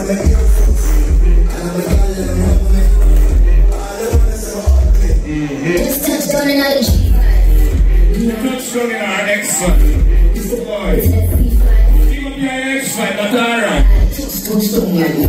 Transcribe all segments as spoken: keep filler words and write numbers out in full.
Just touchdown in our G five. Touchdown in our X five. Boy. Keep up your X five, that's alright. Touchdown, yeah.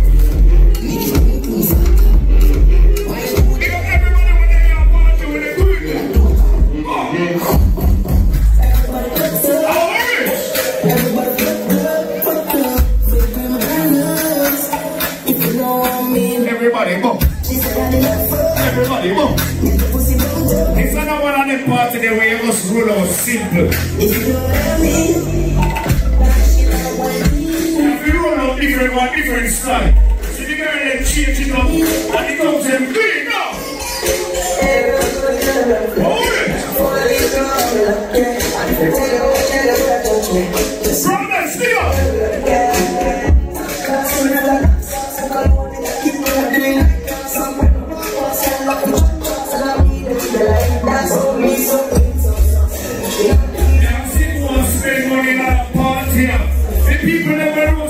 Everybody, boom. Everybody, boom. It's not one of the parts of the way it was rule out simple. If you roll out different one, different style. So the girl then change it up and it comes in big now. Hold it. Brothers, still up. Spend money in a party. The people never know